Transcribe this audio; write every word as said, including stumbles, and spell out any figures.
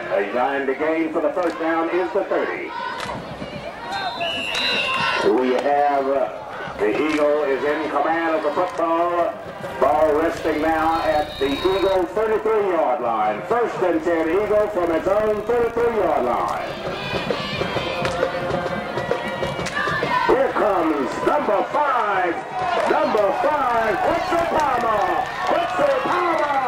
And the gain for the first down is the thirty. We have uh, the Eagle is in command of the football. Ball resting now at the Eagle thirty-three yard line. First and ten Eagle from its own thirty-three yard line. Here comes number five. Number five, Quincy Palmer. Quincy Palmer.